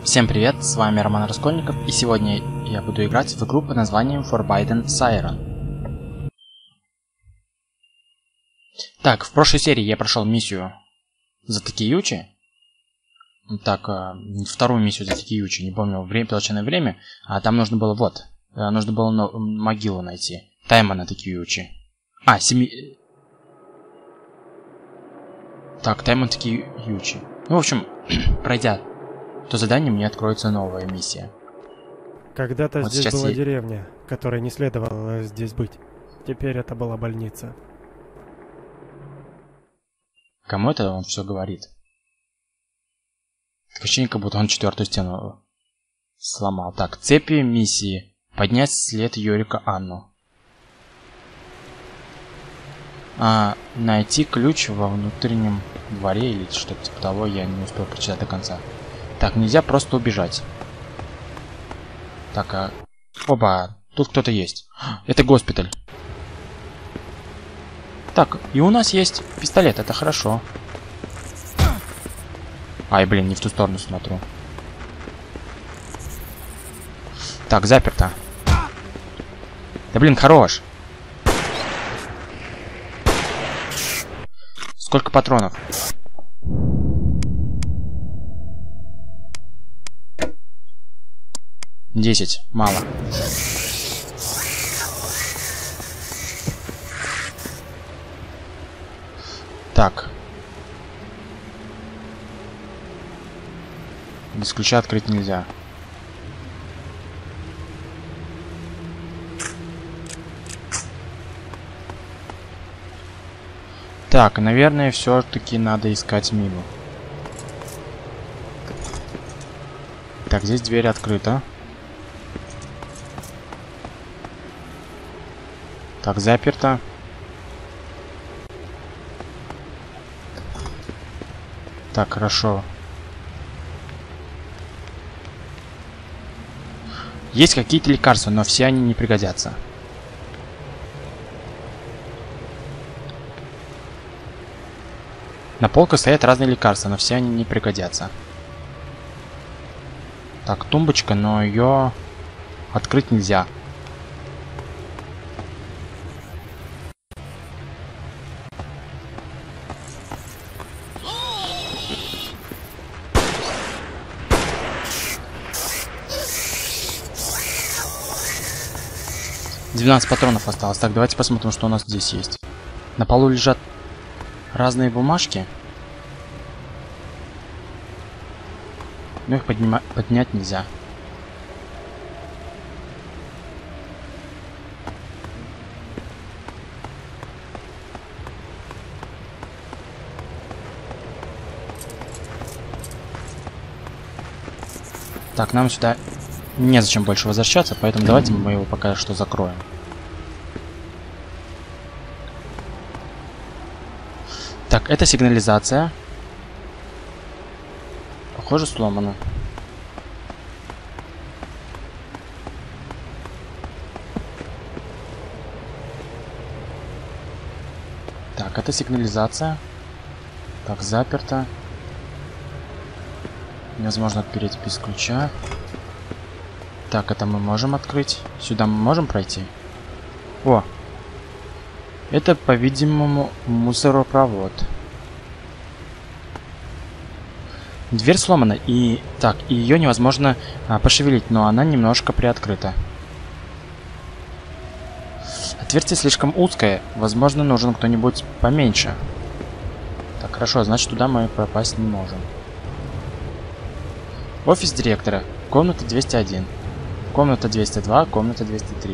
Всем привет, с вами Роман Раскольников, и сегодня я буду играть в игру под названием Forbidden Siren. Так, в прошлой серии я прошел миссию за Такеючи. Так, вторую миссию за Такеючи, не помню, точное время. А там нужно было, нужно было могилу найти. Таймана Такеючи. Так, Тайман Такеючи. Ну, в общем, пройдя то задание, мне откроется новая миссия. Когда-то здесь была деревня, которой не следовало здесь быть. Теперь это была больница. Кому это он все говорит? Такое ощущение, как будто он четвертую стену сломал. Так, цепи миссии. Поднять след Йорика Анну. Найти ключ во внутреннем дворе или что-то типа того, я не успел прочитать до конца. Так, нельзя просто убежать. Так, Оба, тут кто-то есть. Это госпиталь. Так, и у нас есть пистолет, это хорошо. Ай, блин, не в ту сторону смотрю. Так, заперто. Да блин, хорош. Сколько патронов? 10, мало. Так. Без ключа открыть нельзя. Так, наверное, все-таки надо искать мину. Так, здесь дверь открыта. Так, заперто. Так, хорошо. Есть какие-то лекарства, но все они не пригодятся. На полках стоят разные лекарства, но все они не пригодятся. Так, тумбочка, но ее открыть нельзя. $12 патронов осталось. Так, давайте посмотрим, что у нас здесь есть. На полу лежат разные бумажки. Но их поднять нельзя. Так, нам сюда незачем больше возвращаться, поэтому давайте мы его пока что закроем. Так, это сигнализация. Похоже, сломана. Так, это сигнализация. Так, заперто. Невозможно отпереть без ключа. Так, это мы можем открыть. Сюда мы можем пройти? О! Это, по-видимому, мусоропровод. Дверь сломана, и... Так, ее невозможно пошевелить, но она немножко приоткрыта. Отверстие слишком узкое. Возможно, нужен кто-нибудь поменьше. Так, хорошо, значит, туда мы попасть не можем. Офис директора. Комната 201. Комната 202, комната 203.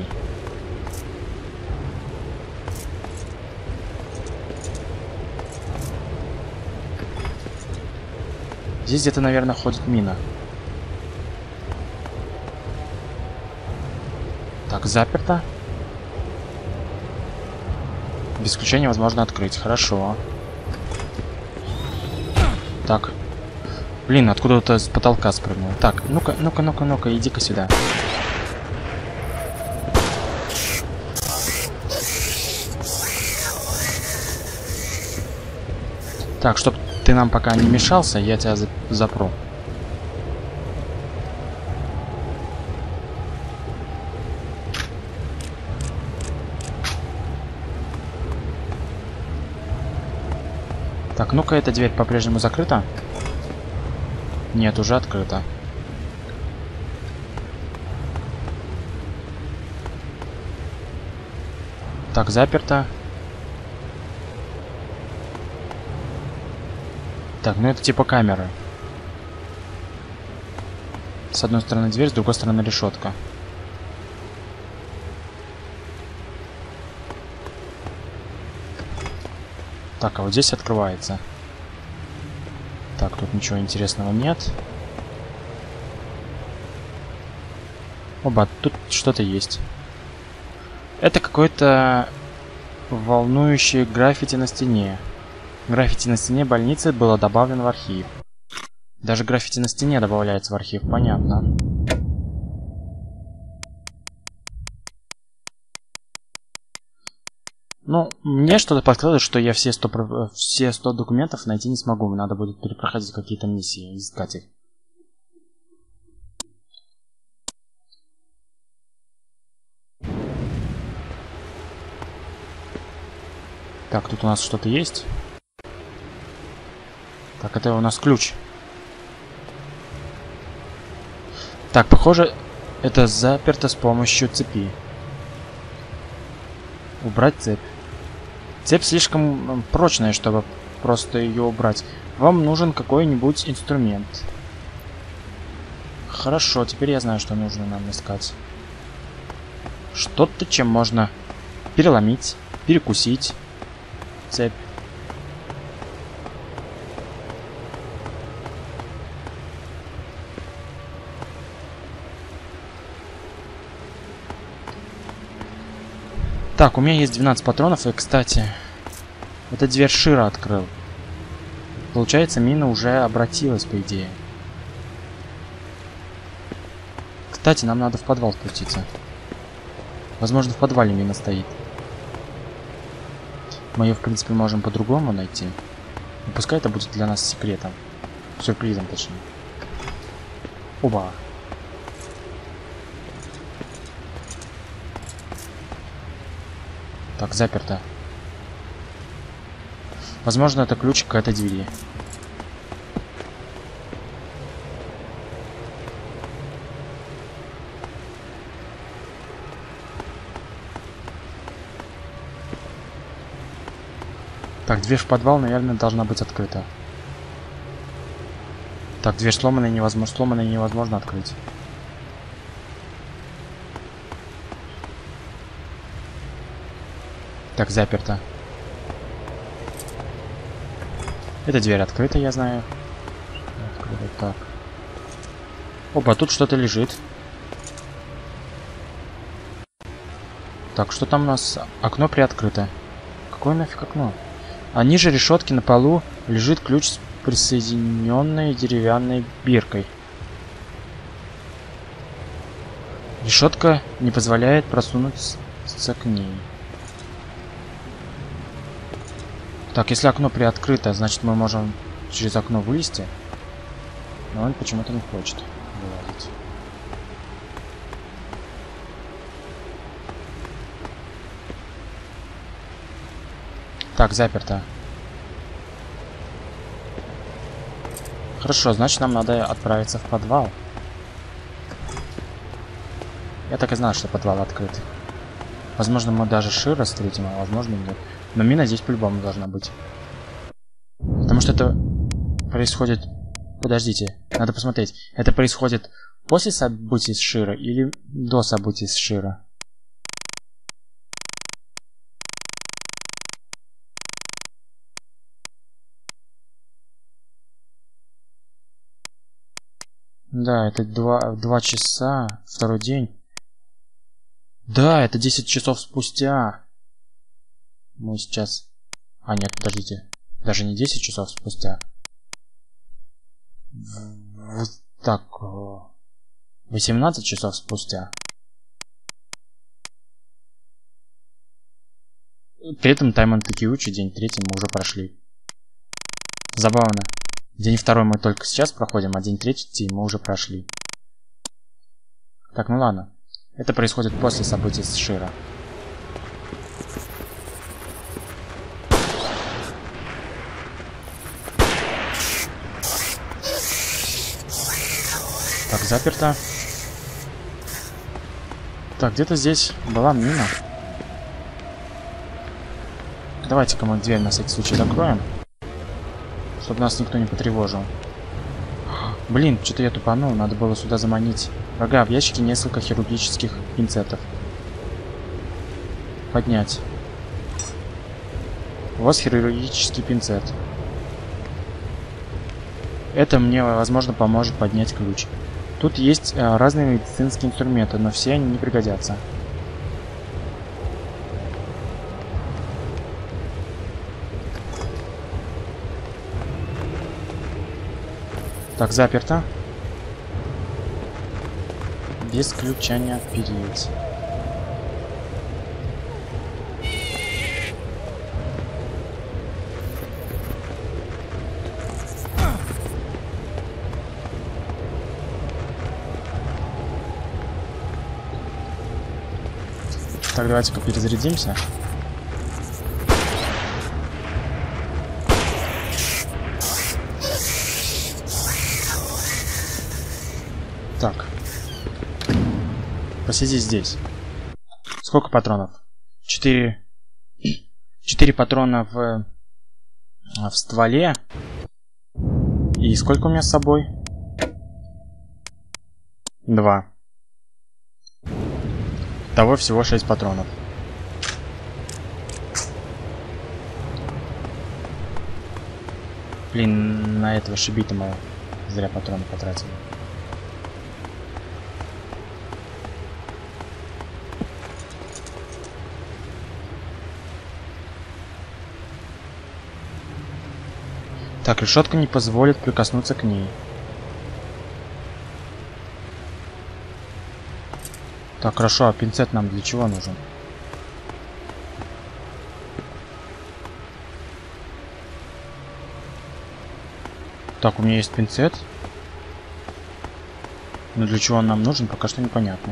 Здесь где-то, наверное, ходит мина. Так, заперто. Без ключа невозможно открыть. Хорошо. Так. Блин, откуда-то с потолка спрыгнул. Так, ну-ка, иди-ка сюда. Так, чтоб ты нам пока не мешался, я тебя запру. Так, ну-ка, эта дверь по-прежнему закрыта? Нет, уже открыта. Так, заперто. Так, ну это типа камеры. С одной стороны дверь, с другой стороны решетка. Так, а вот здесь открывается. Так, тут ничего интересного нет. Оба, тут что-то есть. Это какое-то волнующее граффити на стене. Граффити на стене больницы было добавлено в архив. Даже граффити на стене добавляется в архив, понятно. Ну, мне что-то подсказывает, что я все 100 документов найти не смогу. Надо будет перепроходить какие-то миссии и искать их. Так, тут у нас что-то есть. Так, это у нас ключ. Так, похоже, это заперто с помощью цепи. Убрать цепь. Цепь слишком прочная, чтобы просто ее убрать. Вам нужен какой-нибудь инструмент. Хорошо, теперь я знаю, что нужно нам искать. Что-то, чем можно переломить, перекусить цепь. Так, у меня есть 12 патронов, и, кстати, эта дверь Шира открыл. Получается, мина уже обратилась, по идее. Кстати, нам надо в подвал спуститься. Возможно, в подвале мина стоит. Мы ее, в принципе, можем по-другому найти. Но пускай это будет для нас секретом. Сюрпризом, точнее. Оба. Так, заперто. Возможно, это ключ к этой двери. Так, дверь в подвал, наверное, должна быть открыта. Так, дверь сломанная невозможно открыть. Так, заперто. Эта дверь открыта, я знаю. Открыта, так. Опа, тут что-то лежит. Так, что там у нас? Окно приоткрыто. Какое нафиг окно? А ниже решетки на полу лежит ключ с присоединенной деревянной биркой. Решетка не позволяет просунуться к ней. Так, если окно приоткрыто, значит мы можем через окно вылезти. Но он почему-то не хочет вылазить. Так, заперто. Хорошо, значит нам надо отправиться в подвал. Я так и знал, что подвал открыт. Возможно, мы даже Шира встретим, а возможно нет. Но мина здесь по-любому должна быть. Потому что это происходит... Подождите, надо посмотреть. Это происходит после событий с Шира или до событий с Шира? Да, это 2 часа, второй день. Да, это 10 часов спустя. Мы сейчас... А, нет, подождите. Даже не 10 часов спустя. Вот так. 18 часов спустя. При этом Таймон Такеучи, день 3 мы уже прошли. Забавно. День 2 мы только сейчас проходим, а день 3 мы уже прошли. Так, ну ладно. Это происходит после событий с Шира. Так, заперто. Так, где-то здесь была мина. Давайте-ка мы дверь на всякий случай закроем. Чтобы нас никто не потревожил. Блин, что-то я тупанул. Надо было сюда заманить врага. В ящике несколько хирургических пинцетов. Поднять. Вот хирургический пинцет. Это мне, возможно, поможет поднять ключ. Тут есть разные медицинские инструменты, но все они не пригодятся. Так, заперто. Без ключа не отпереть. Так, давайте-ка перезарядимся. Так. Посиди здесь. Сколько патронов? 4 патрона в стволе. И сколько у меня с собой? 2. Того всего 6 патронов. Блин, на этого шибита мы зря патроны потратили. Так, решетка не позволит прикоснуться к ней. Так, хорошо, а пинцет нам для чего нужен? Так, у меня есть пинцет. Но для чего он нам нужен, пока что непонятно.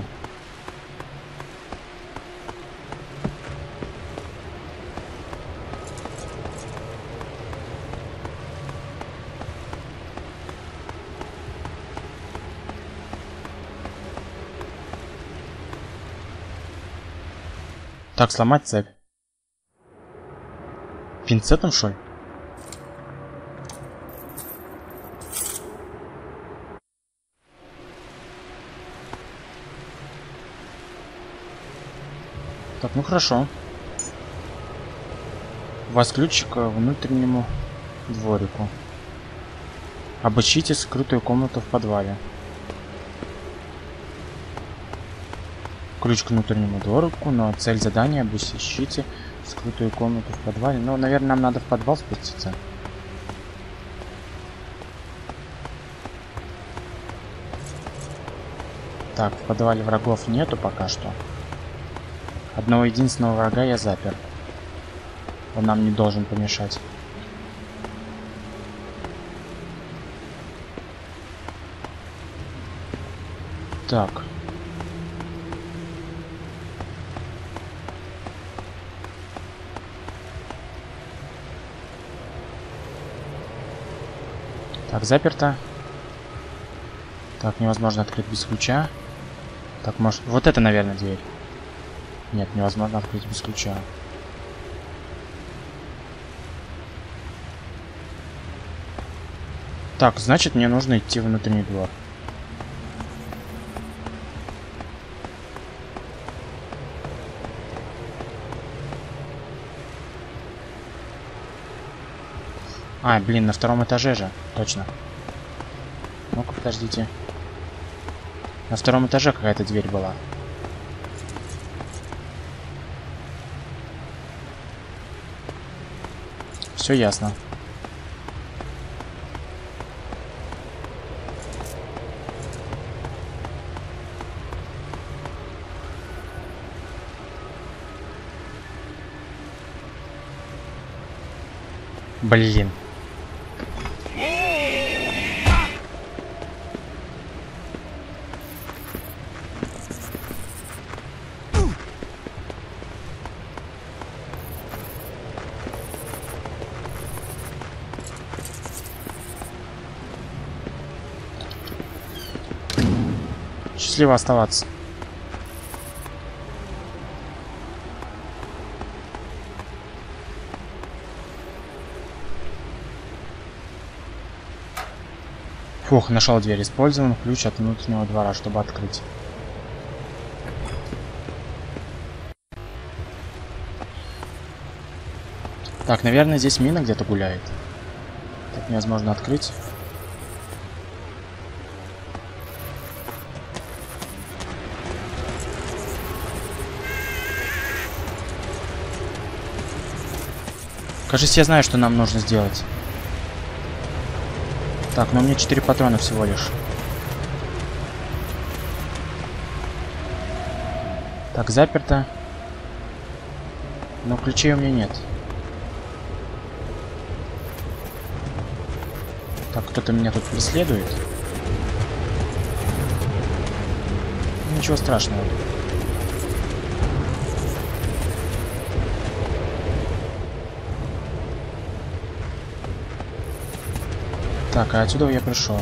Так, сломать цепь. Пинцетом, что ли? Так, ну хорошо. У вас ключик к внутреннему дворику. Обыщите скрытую комнату в подвале. Ключ к внутреннему дворику, но цель задания — обыщите скрытую комнату в подвале. Ну, наверное, нам надо в подвал спуститься. Так, в подвале врагов нету пока что. Одного единственного врага я запер. Он нам не должен помешать. Так. Так, заперто. Так, невозможно открыть без ключа. Так, может... Вот это, наверное, дверь. Нет, невозможно открыть без ключа. Так, значит, мне нужно идти в внутренний двор. А, блин, на втором этаже же. Точно. Ну-ка, подождите. На втором этаже какая-то дверь была. Все ясно. Блин. Счастливо оставаться. Фух, нашел дверь. Использован ключ от внутреннего двора, чтобы открыть. Так, наверное, здесь мина где-то гуляет. Так невозможно открыть. Кажется, я знаю, что нам нужно сделать. Так, но у меня 4 патрона всего лишь. Так, заперто. Но ключей у меня нет. Так, кто-то меня тут преследует. Ничего страшного. Так, а отсюда я пришел.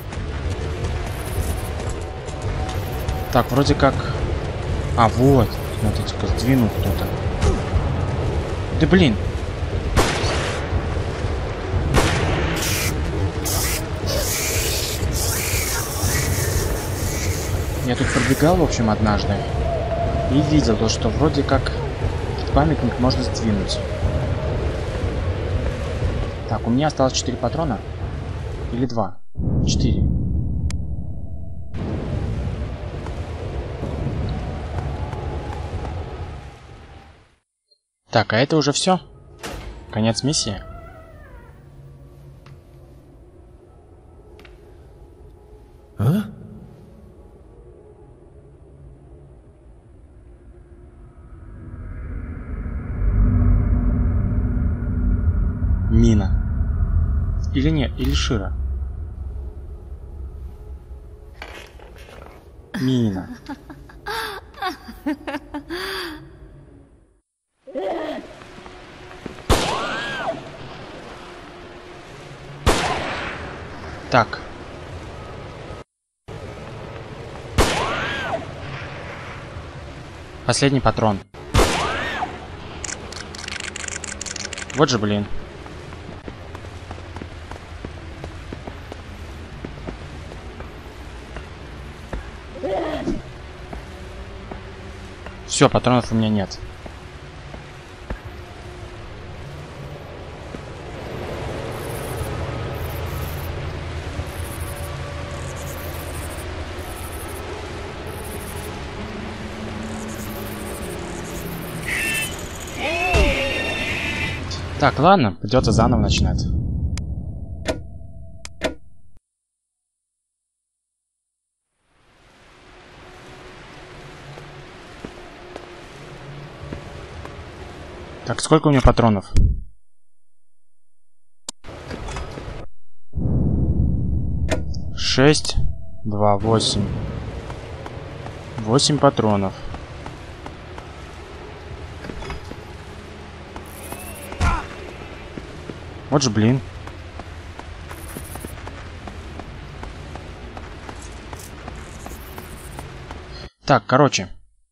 Так, вроде как... А, вот. Смотрите-ка, сдвинул кто-то. Да блин. Я тут пробегал, в общем, однажды. И видел то, что вроде как памятник можно сдвинуть. Так, у меня осталось 4 патрона. Или 2? 4. Так, а это уже все? Конец миссии? А? Мина. Или нет, или Шира. Мина. Так. Последний патрон. Вот же, блин. Все, патронов у меня нет. Так, ладно, придется заново начинать. Так, сколько у меня патронов? 6, 2, 8. 8 патронов. Вот же, блин. Так, короче.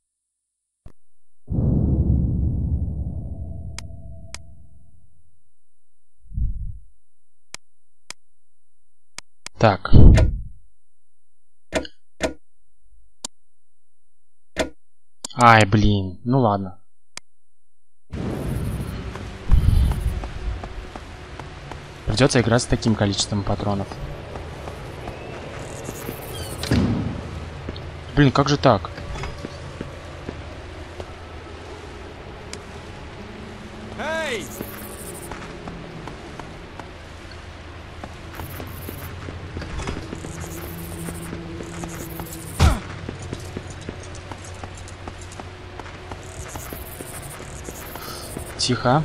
Так. Ай, блин. Ну ладно. Придется играть с таким количеством патронов. Блин, как же так? Эй! Тихо.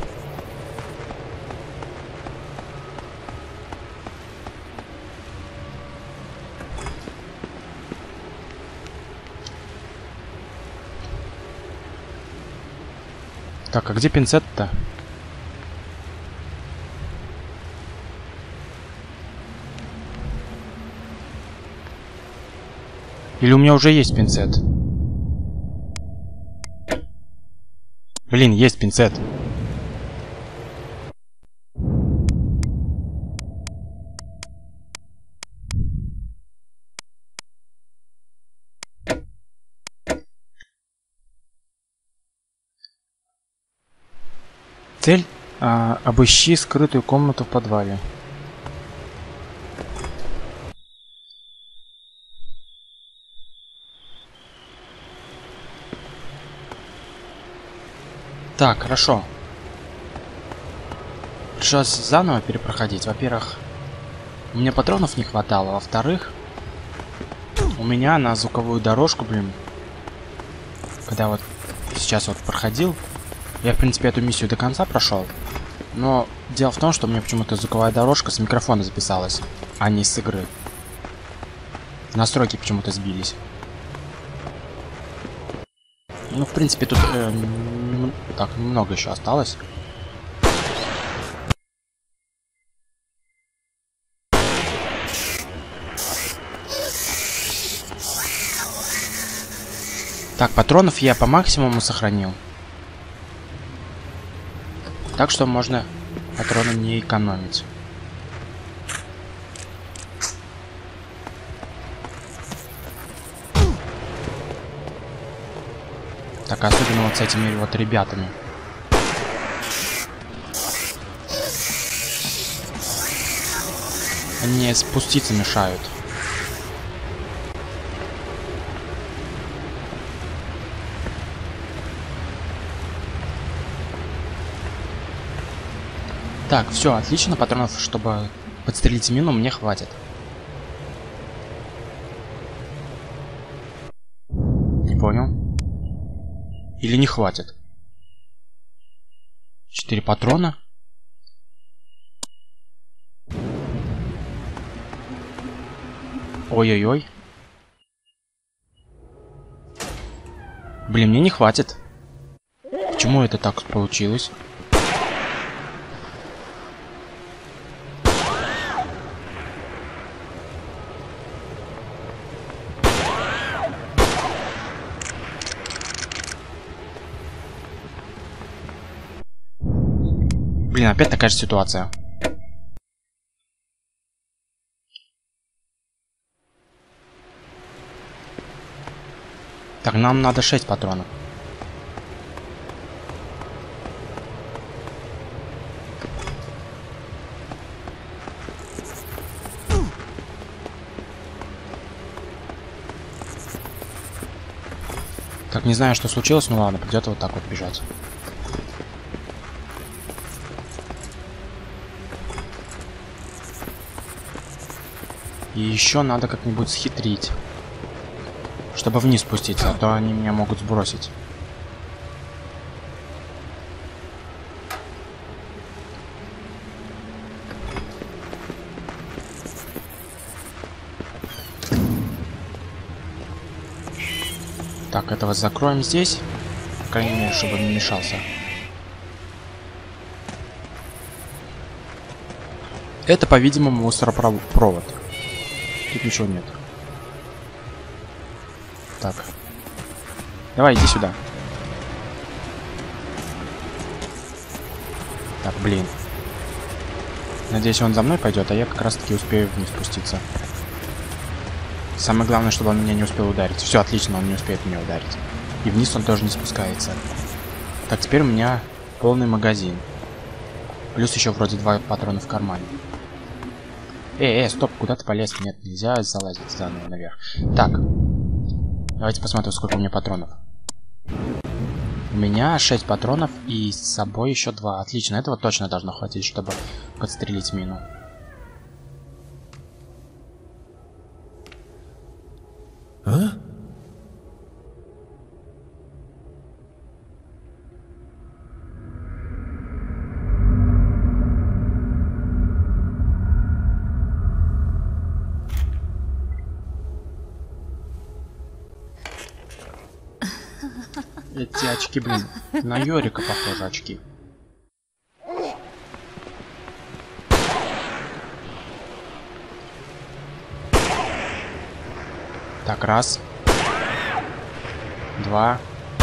Так, а где пинцет-то? Или у меня уже есть пинцет? Блин, есть пинцет. Цель обыщи скрытую комнату в подвале. Так, хорошо. Пришлось заново перепроходить. Во-первых, у меня патронов не хватало. Во-вторых, у меня на звуковую дорожку, блин, когда вот сейчас вот проходил, я, в принципе, эту миссию до конца прошел. Но дело в том, что у меня почему-то звуковая дорожка с микрофона записалась, а не с игры. Настройки почему-то сбились. Ну, в принципе, тут так, немного еще осталось. Так, патронов я по максимуму сохранил. Так что можно патроны не экономить. Так, особенно вот с этими вот ребятами. Они спуститься мешают. Так, все, отлично. Патронов, чтобы подстрелить мину, мне хватит. Не понял. Или не хватит? 4 патрона. Ой-ой-ой. Блин, мне не хватит. Почему это так получилось? Блин, опять такая же ситуация. Так, нам надо 6 патронов. Так, не знаю, что случилось, ну ладно, придется вот так вот бежать. И еще надо как-нибудь схитрить, чтобы вниз спуститься, а то они меня могут сбросить. Так, этого закроем здесь, по крайней мере, чтобы он не мешался. Это, по-видимому, мусоропровод. Тут ничего нет. Так. Давай, иди сюда. Так, блин. Надеюсь, он за мной пойдет, а я как раз таки успею вниз спуститься. Самое главное, чтобы он меня не успел ударить. Все, отлично, он не успеет меня ударить. И вниз он тоже не спускается. Так, теперь у меня полный магазин. Плюс еще вроде 2 патрона в кармане. Стоп, куда ты полез? Нет, нельзя залазить заново наверх. Так. Давайте посмотрим, сколько у меня патронов. У меня 6 патронов и с собой еще 2. Отлично, этого точно должно хватить, чтобы подстрелить мину. А? Эти очки, блин, на Йорика похожи очки. Так, раз. 2,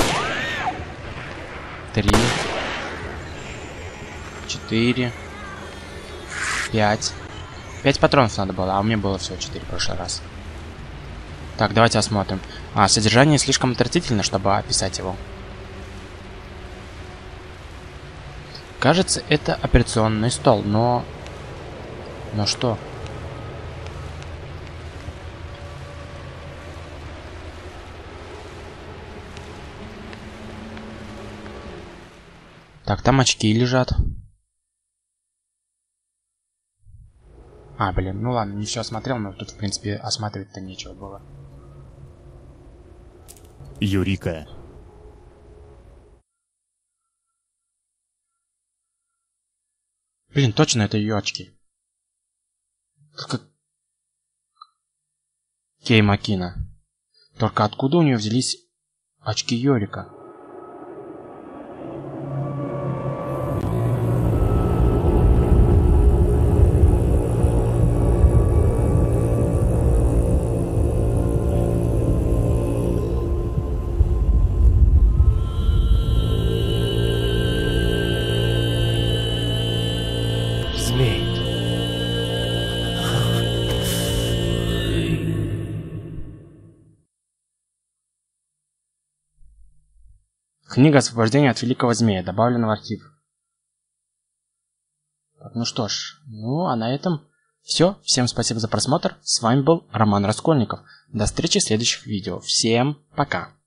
3, 4, 5. 5 патронов надо было, а у меня было всего 4 в прошлый раз. Так, давайте осмотрим. Содержание слишком отвратительно, чтобы описать его. Кажется, это операционный стол, но... Но что? Так, там очки лежат. Блин, ну ладно, не все осмотрел, но тут, в принципе, осматривать-то нечего было. Юрика. Блин, точно это ее очки. Как... Кей Макина. Только откуда у нее взялись очки Йорика? Книга освобождения от великого змея добавлена в архив. Так, ну что ж, а на этом все. Всем спасибо за просмотр. С вами был Роман Раскольников. До встречи в следующих видео. Всем пока.